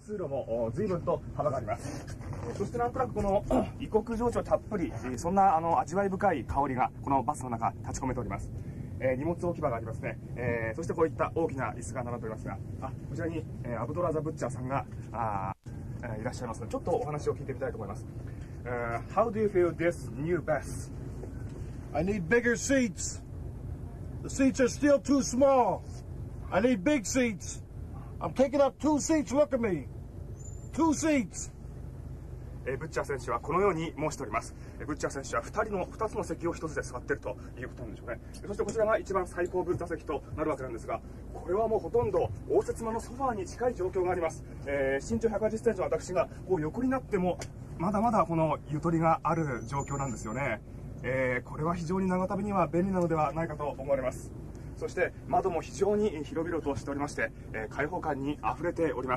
通路も随分と幅があります。そしてなんとなくこの異国情緒たっぷり、そんな味わい深い香りがこのバスの中立ち込めております。荷物置き場がありますね。そしてこういった大きな椅子が並んでおりますが、こちらに、アブドラザ・ブッチャーさんがいらっしゃいますので、ちょっとお話を聞いてみたいと思います。How do you feel this new bus? I need bigger seats. The seats are still too small. I need big seats. I'm taking up 2 seats. Look at me. 2 seats. ブッチャー選手はこのように申しております。ブッチャー選手は2つの席を1つで座っているということなんでしょうね。そしてこちらが一番最後部座席となるわけなんですが、これはもうほとんど応接間のソファーに近い状況があります。身長180センチの私がこう横になってもまだまだこのゆとりがある状況なんですよね。これは非常に長旅には便利なのではないかと思われます。そして窓も非常に広々としておりまして、開放感にあふれております。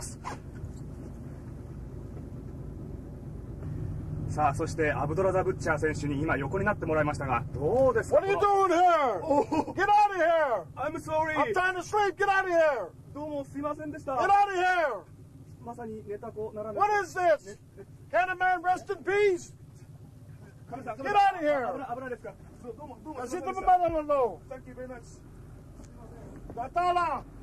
さあ、そしてアブドラザ・ブッチャー選手に今横になってもらいましたが、どうですか？ What are you doing here? Get out of here! I'm sorry! I'm trying to sleep. Get out of here! どうもすいませんでした。 Get out of here! まさに寝た子ならぬ。 What is this? Can a man rest in peace? Get out of here! 危ないですか？どうも。 Así te me mandan los lobos. Thank you very much. Datala!